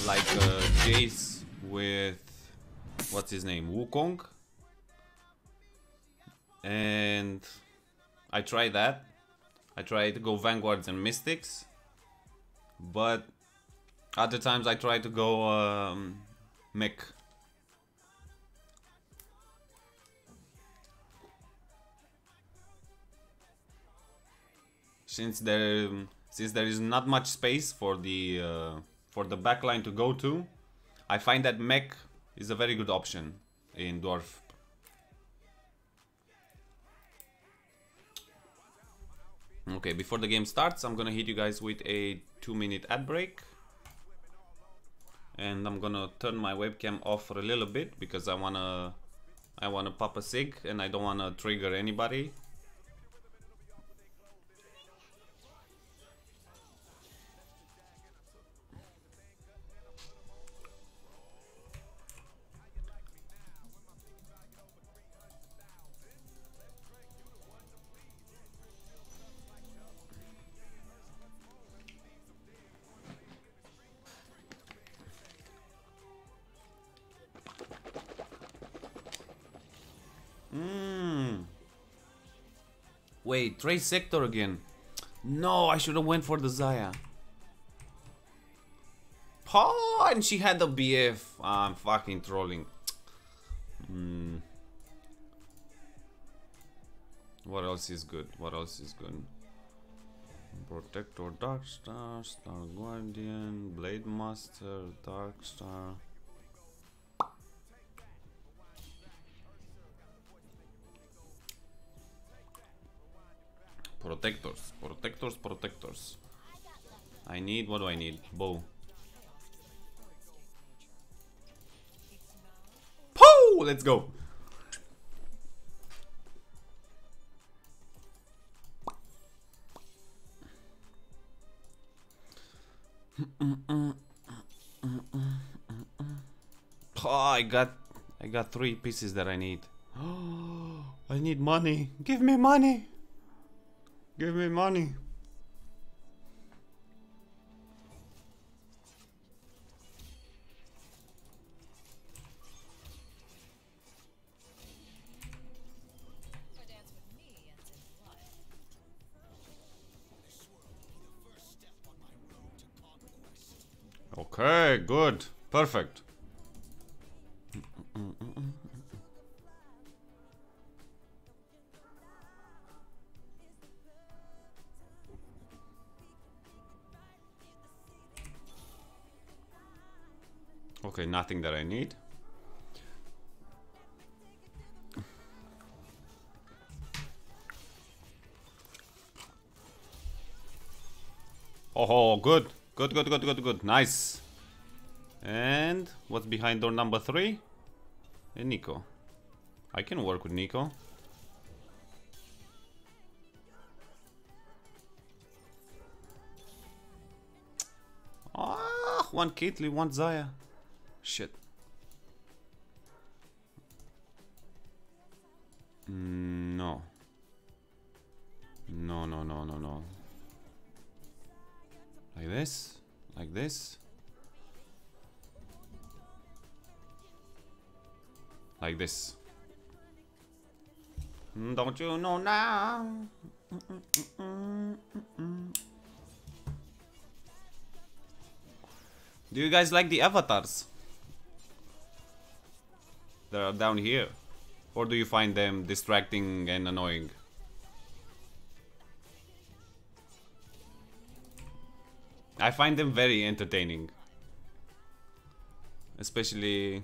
like Jace with what's his name, Wukong, and I tried that. I tried to go Vanguards and Mystics, but other times I try to go mech. Since there is not much space for the backline to go to, I find that mech is a very good option in Dwarf. Okay, before the game starts, I'm gonna hit you guys with a 2-minute ad break. And I'm gonna turn my webcam off for a little bit because I wanna pop a cig and I don't wanna trigger anybody. Wait, Trace Sector again. No, I should have went for the Xayah. Oh, and she had the BF. I'm fucking trolling. What else is good? What else is good? Protector, Darkstar, Star Guardian, Blade Master, Darkstar. Protectors, protectors, protectors. I need, what do I need? Bow. Pooh! Let's go. Oh, I got 3 pieces that I need. I need money. Give me money. Give me money. Okay, good. Perfect. Okay, nothing that I need. Oh, good. Good, good, good, good, good. Nice. And what's behind door number 3? And Nico. I can work with Nico. Ah, one Caitlyn, one Xayah. Shit. No. No, no, no, no, no. Like this? Like this? Like this. Don't you know now? Do you guys like the avatars that are down here? Or do you find them distracting and annoying? I find them very entertaining. Especially...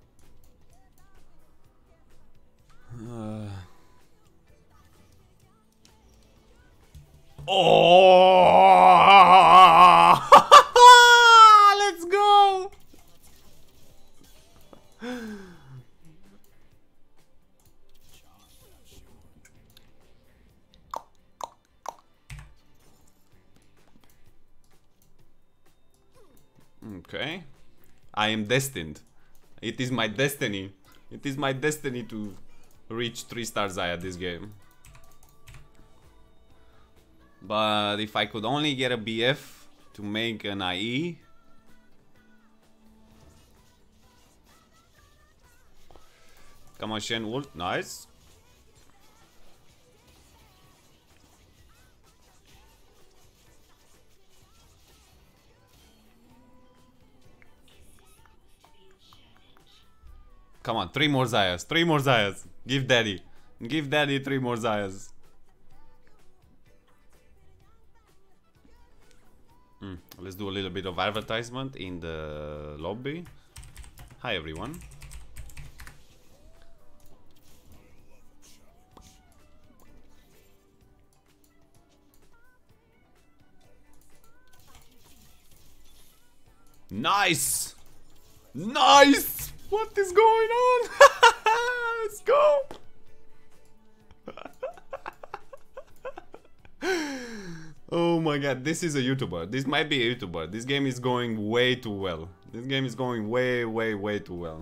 Oh! Let's go! Okay. I am destined. It is my destiny. It is my destiny to reach 3-star Xayah this game. But if I could only get a BF to make an IE, Come on, Shen ult. Nice. Come on, 3 more Xayahs. 3 more Xayahs. Give daddy. Give daddy 3 more Xayahs. Let's do a little bit of advertisement in the lobby. Hi everyone. Nice! Nice! What is going on? Let's go! Oh my god, this is a YouTuber. This might be a YouTuber. This game is going way too well. This game is going way too well.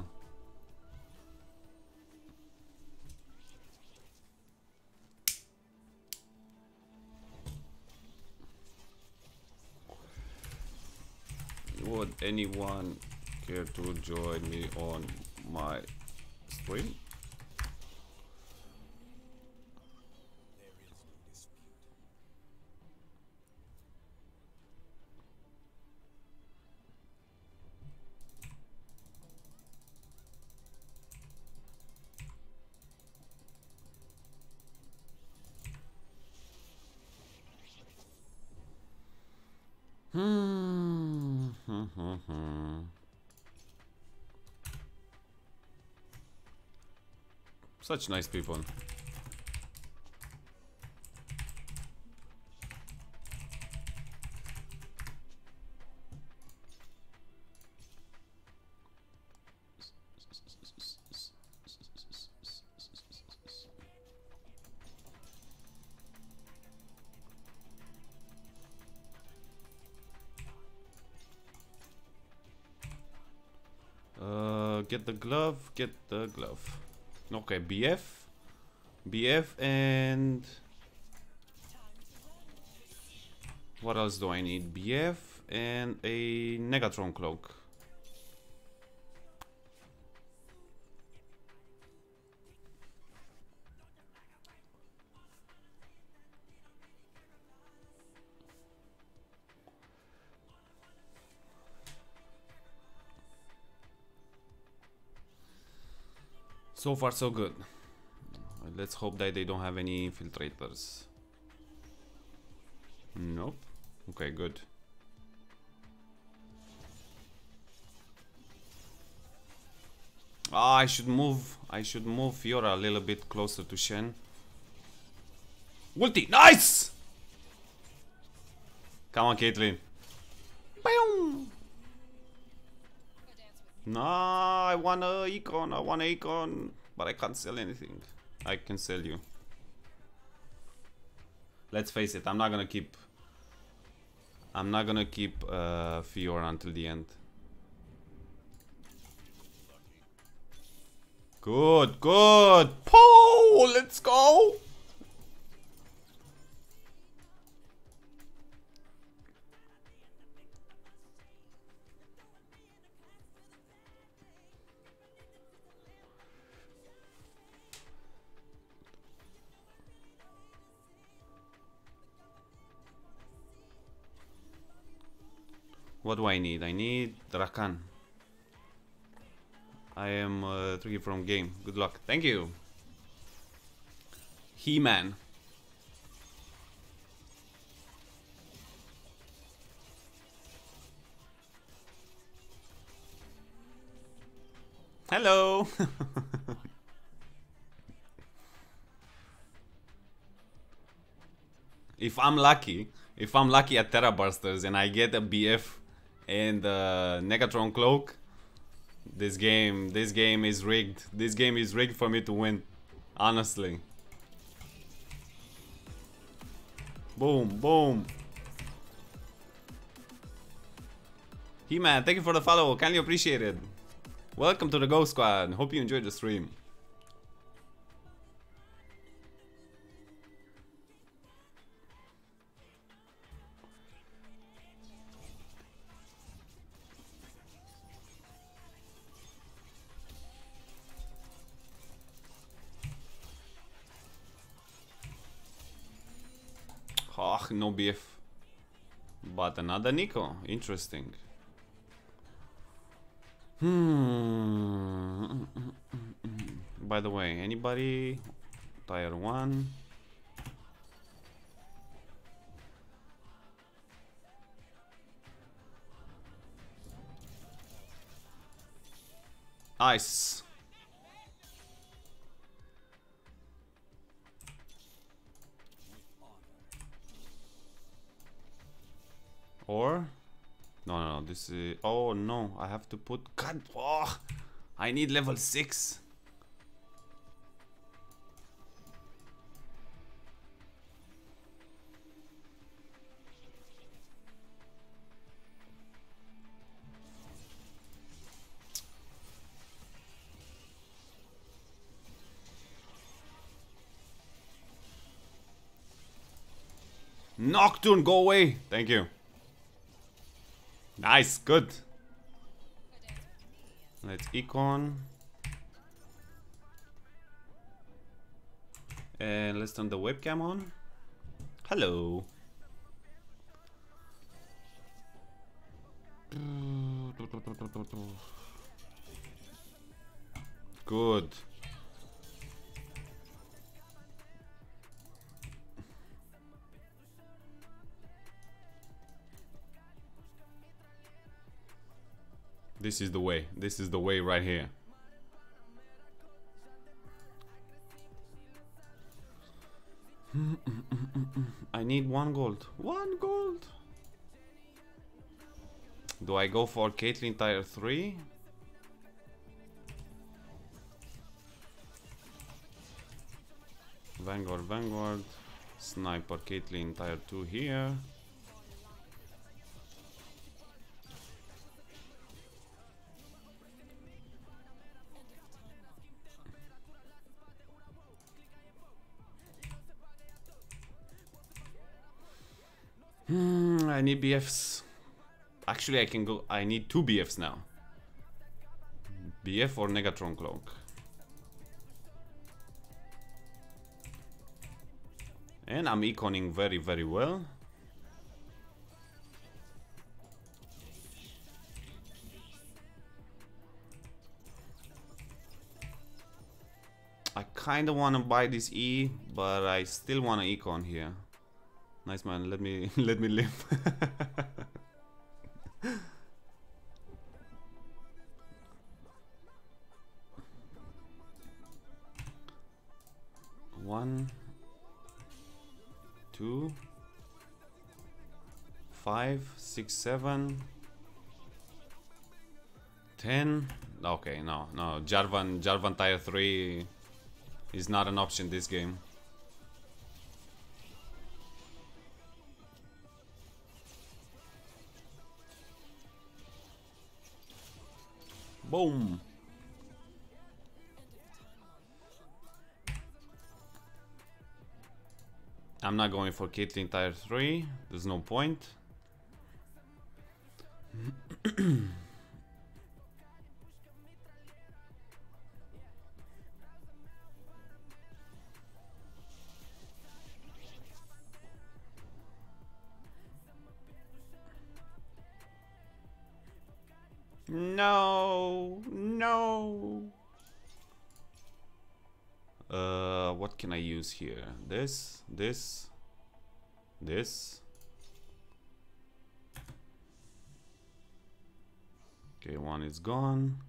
Would anyone care to join me on my stream? Such nice people. Get the glove, get the glove. Okay, BF and what else do I need? BF and a Negatron cloak. So far so good. Let's hope that they don't have any infiltrators. Nope. Okay, good. Ah, I should move Fiora a little bit closer to Shen. Ulti, nice! Come on, Caitlyn. Boom! Nah, I want a econ, but I can't sell anything. I can sell you. Let's face it, I'm not gonna keep Fiora until the end. Good, good. Pow, let's go. What do I need? I need Rakan. I am tricky from game. Good luck. Thank you. He-Man. Hello. If I'm lucky at Terra Bursters and I get a BF and Negatron cloak, this game is rigged. This game is rigged for me to win, honestly. Boom, boom. He-Man, thank you for the follow. Kindly appreciated. Welcome to the Go Squad. Hope you enjoyed the stream. no BF. But another Nico. Interesting. By the way, anybody? Tier 1. Ice. Or no, this is, oh no, I have to put, God, oh, I need level 6. Nocturne, go away. Thank you. Nice, good. Let's econ. And let's turn the webcam on. Hello. Good. This is the way. This is the way right here. I need 1 gold. 1 gold. Do I go for Caitlyn tier 3? Vanguard. Sniper Caitlyn tier 2 here. I need BFs. Actually, I can go. I need 2 BFs now. BF or Negatron Cloak. And I'm econing very, very well. I kind of want to buy this E, but I still want to econ here. Nice man, let me live. One, 2, 5, 6, 7, 10. Okay, no. Jarvan tier 3 is not an option this game. Boom. I'm not going for Caitlyn tier 3. There's no point. No. What can I use here? This. Okay, 1 is gone.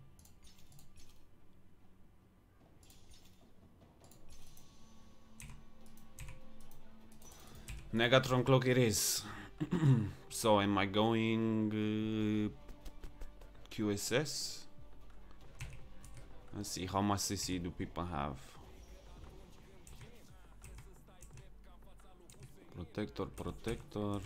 Negatron Cloak it is. So am I going QSS? Let's see how much CC do people have. Protector.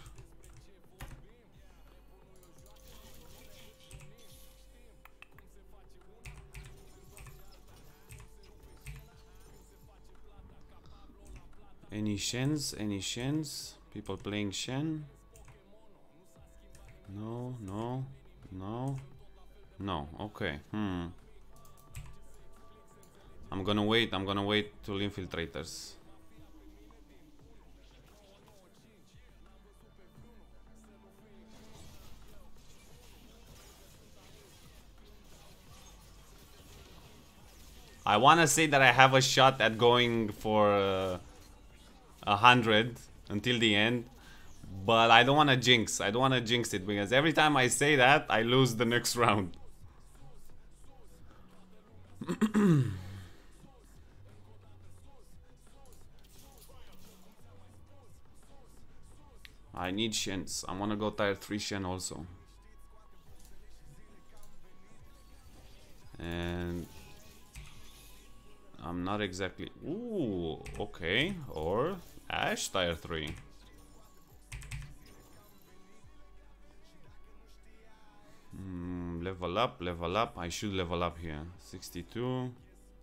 Any Shens? People playing Shen? No. Okay. I'm gonna wait till infiltrators. I wanna say that I have a shot at going for 100 until the end, but I don't wanna jinx. I don't wanna jinx it because every time I say that, I lose the next round. I need Shens. I wanna go tier 3 Shen also. And I'm not exactly... Ooh, okay. Or Ashe tier 3. Level up, level up. I should level up here. 62.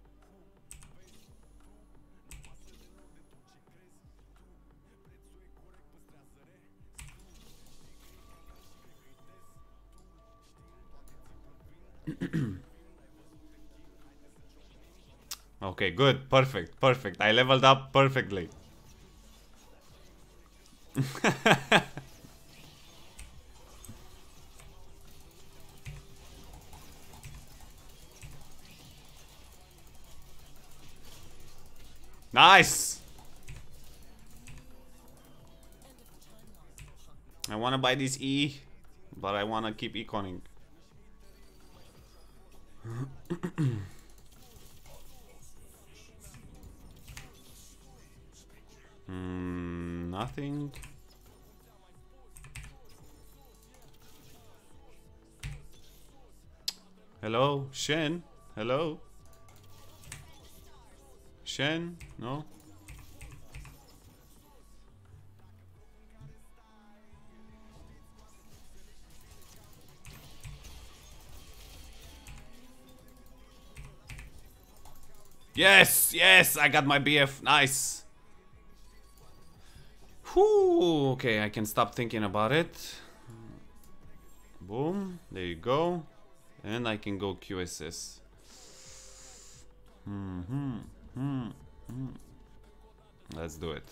Okay, good. Perfect. Perfect. I leveled up perfectly. Nice. I want to buy this E, but I want to keep econing. Nothing. Hello, Shen. Hello. Shen, no. Yes, yes, I got my BF. Nice. Whew, okay, I can stop thinking about it. Boom, there you go. And I can go QSS. Let's do it.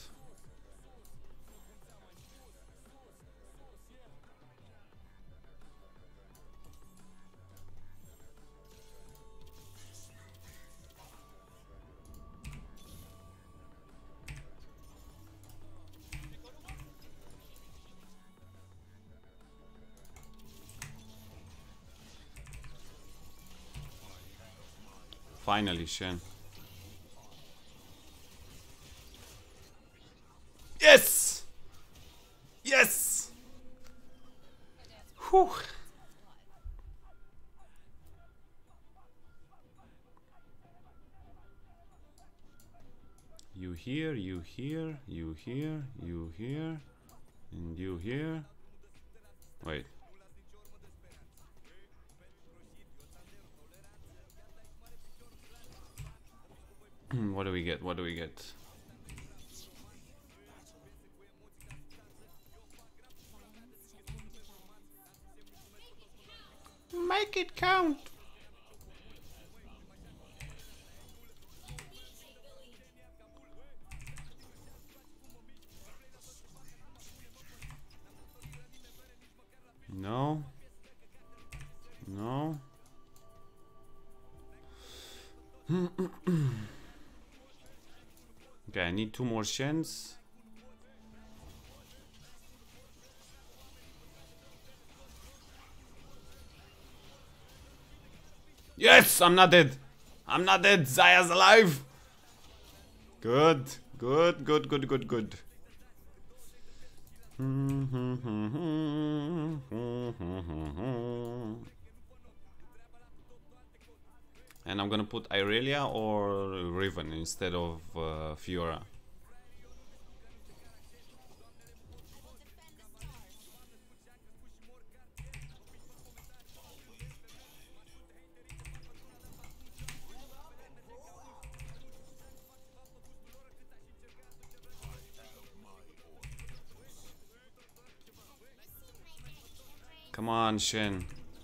Finally, Shen. Yes! Yes! Whew. You here, you here, you here, you here, and you here. Wait. What do we get? What do we get? Make it count. No. No. Okay, I need 2 more Shens. Yes, I'm not dead. I'm not dead. Xayah's alive. Good, good, good, good, good, good. And I'm gonna put Irelia or Riven instead of Fiora. Come on, Shen.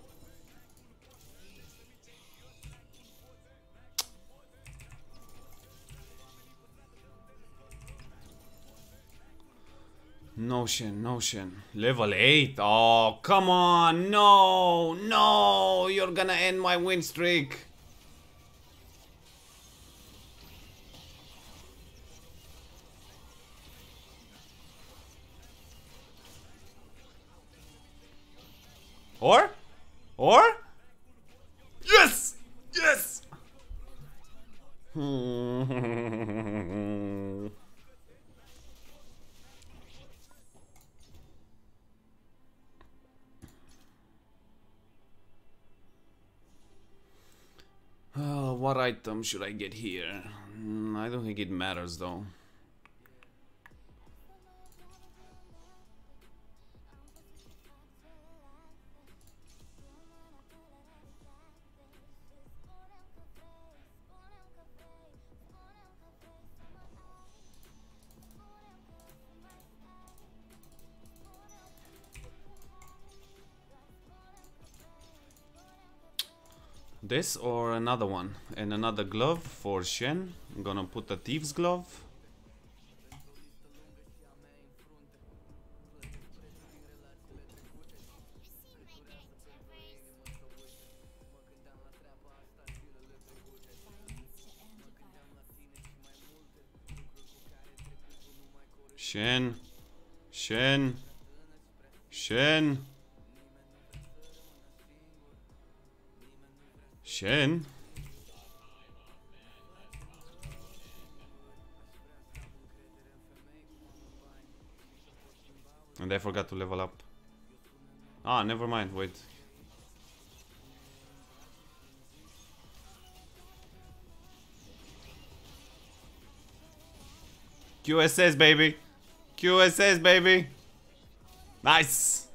No Shen, no Shen. Level 8. Oh, come on. No, no. You're gonna end my win streak. Or? Yes! Yes! What item should I get here? I don't think it matters though. This or another one, and another glove for Shen. I'm gonna put a thief's glove. Shen. And I forgot to level up. Ah, never mind, wait. QSS, baby! QSS, baby! Nice!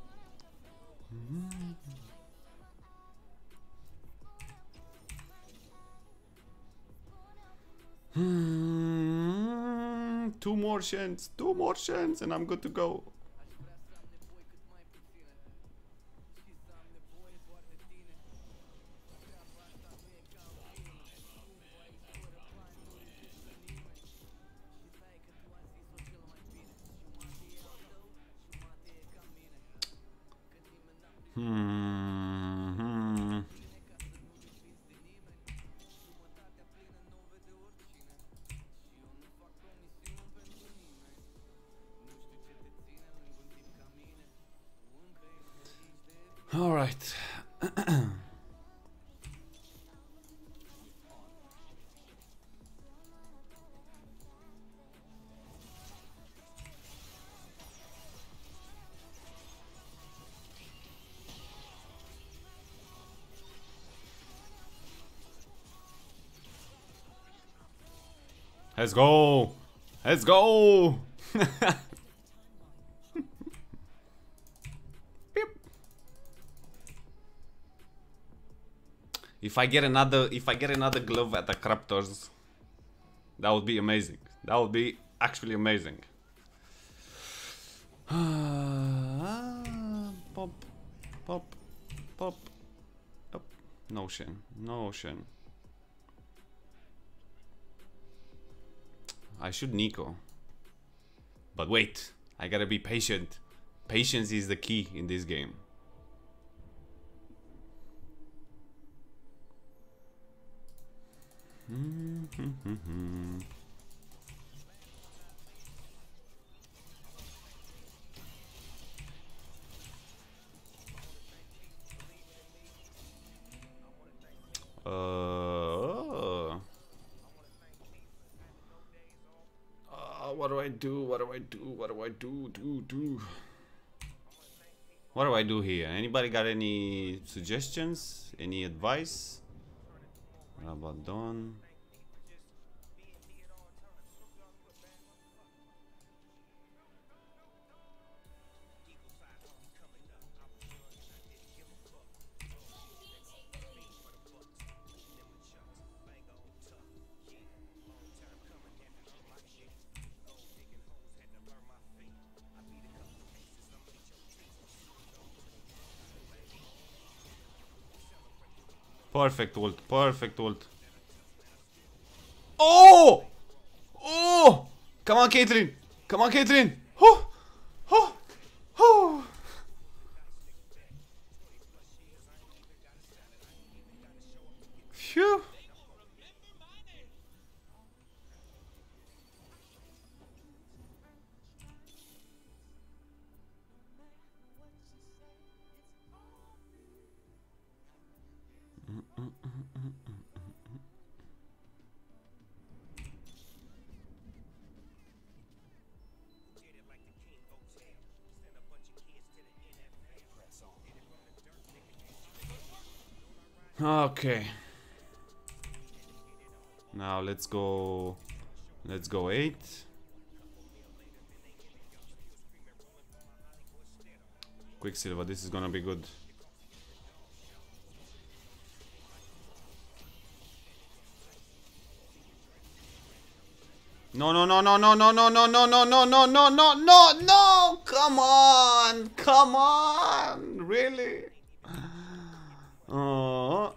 Two more Shens, and I'm good to go. All right. Let's go. Let's go. If I get another glove at the Craptors, that would be amazing. That would be actually amazing. Pop, pop, pop. Oh, no Shen, no Shen. I should Nico. But wait, I gotta be patient. Patience is the key in this game. What do I do? What do I do? What do I do? What do I do here? Anybody got any suggestions? Any advice? Rabadon. Perfect ult, perfect ult. Oh! Oh! Come on, Caitlyn! Come on, Caitlyn! Oh! Oh! Oh! Phew! Okay. Now let's go 8. Quicksilver, this is gonna be good. No, no, no, no, no, no, no, no, no, no, no, no, no, no, no, no! Come on! Come on! Really? Oh.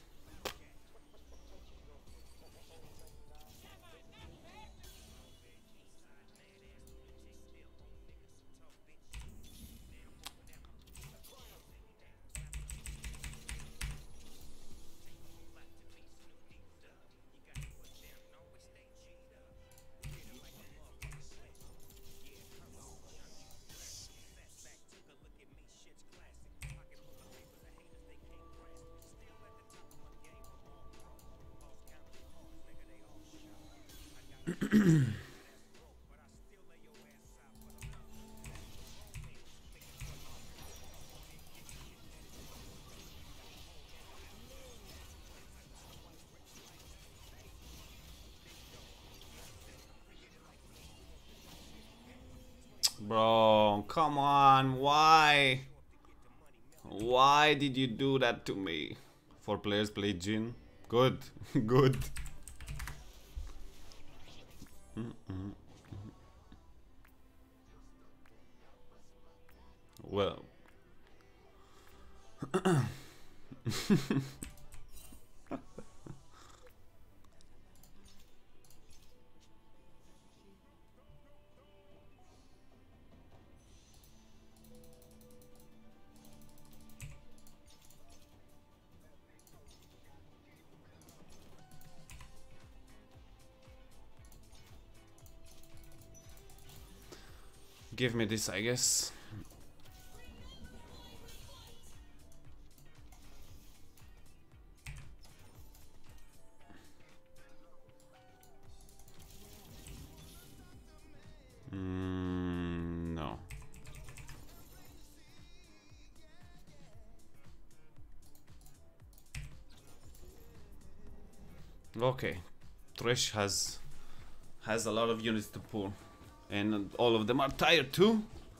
Bro, come on, why? Why did you do that to me? 4 players play Jhin. Good, good. Well. Give me this, I guess. No. Okay. Thresh has a lot of units to pull. And all of them are tired too.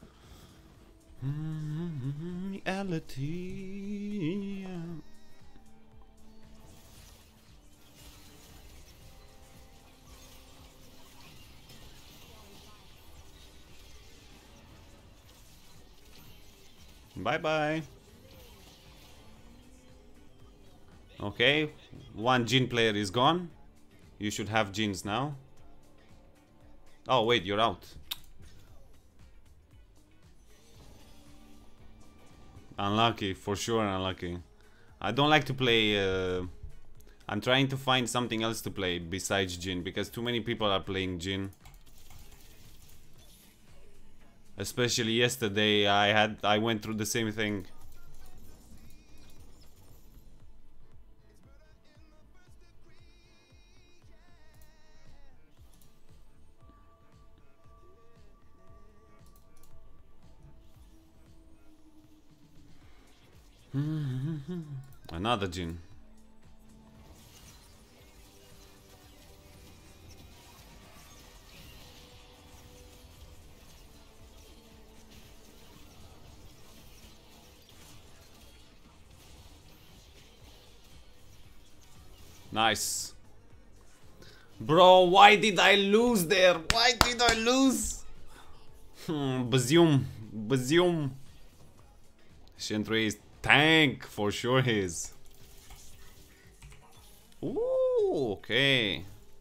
Reality. Bye bye. Okay, one Jhin player is gone. You should have Jhins now. Oh wait, you're out. Unlucky, for sure unlucky. I don't like to play... I'm trying to find something else to play besides Jhin, because too many people are playing Jhin. Especially yesterday, I went through the same thing. Another Jhin. Nice. Bro, why did I lose there? Why did I lose? Bazoom. Bazoom. Sentry is tank, for sure he is. Ooh, okay.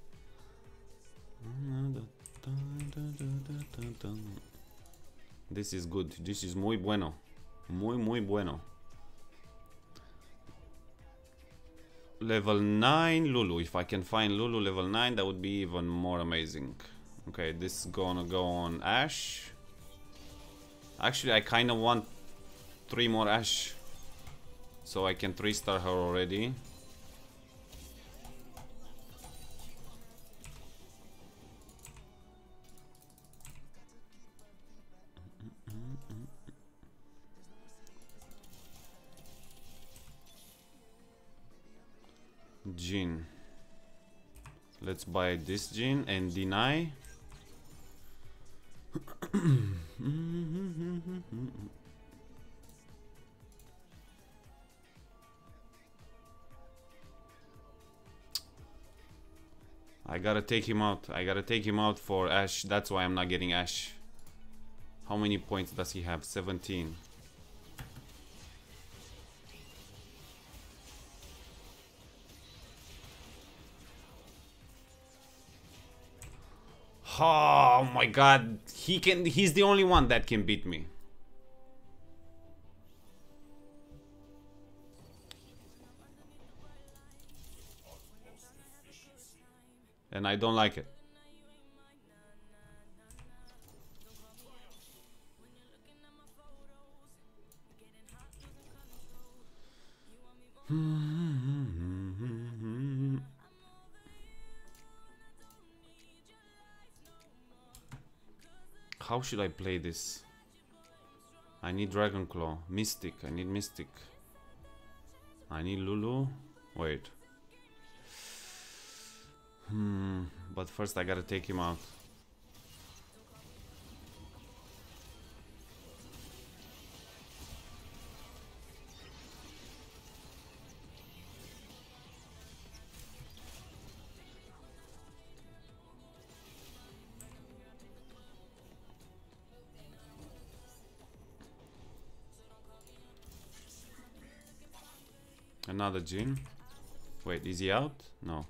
This is good. This is muy bueno. Muy bueno. Level 9 Lulu. If I can find Lulu level 9, that would be even more amazing. Okay, this is gonna go on Ashe. Actually, I kind of want 3 more Ashe, so I can 3-star her already. Gene. Let's buy this gene and deny. I gotta take him out. I gotta take him out for Ash. That's why I'm not getting Ash. How many points does he have? 17. Oh my god. He's the only one that can beat me. And I don't like it. How should I play this? I need Dragon Claw. Mystic. I need Mystic. I need Lulu. Wait. But first I gotta take him out. Another Jin. Wait, is he out? No.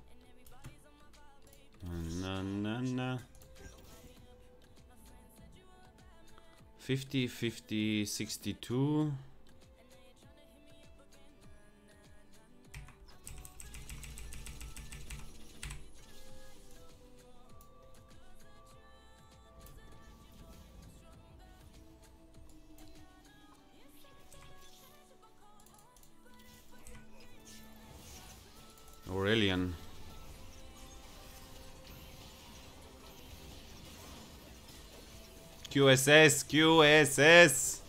Na. 50, 50, 62. Aurelian. QSS.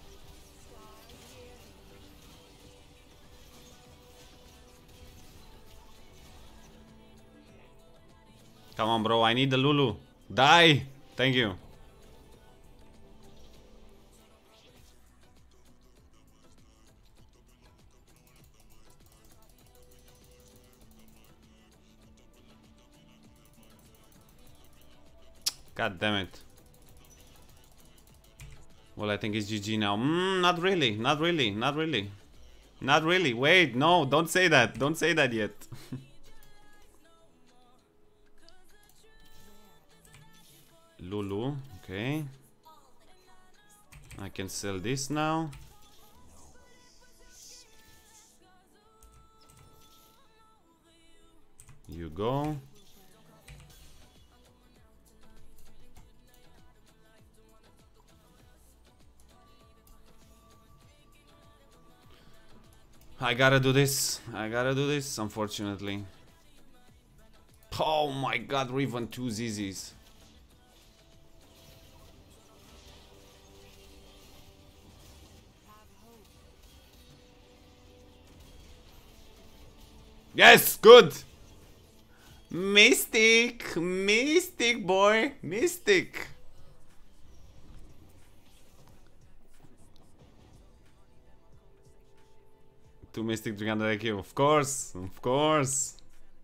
Come on, bro. I need the Lulu. Die. Thank you. God damn it. Well, I think it's GG now. Not really. Not really. Not really. Not really. Wait, no, don't say that. Don't say that yet. Lulu, okay. I can sell this now. You go. I gotta do this. I gotta do this, unfortunately. Oh my god, Riven 2 ZZs. Yes, good. Mystic, Mystic boy, Mystic. Two Mystic 300 IQ, of course, of course.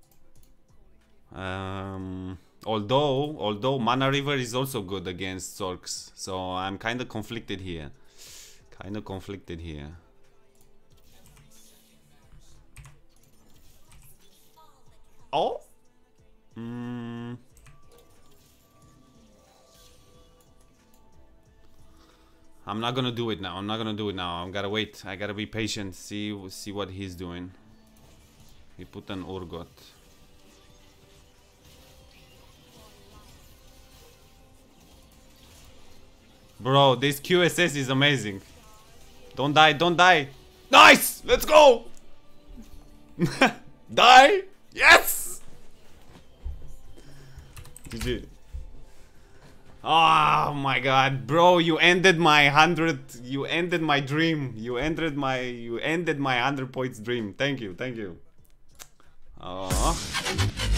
Although Mana River is also good against Zorks, so I'm kind of conflicted here. Oh. I'm not gonna do it now. I'm gotta wait. I gotta be patient. See what he's doing. He put an Urgot. Bro, this QSS is amazing. Don't die, don't die. Nice! Let's go! Die! Yes! GG. Oh my god, bro, you ended my 100, you ended my dream. You ended my 100 points dream. Thank you, thank you. Oh.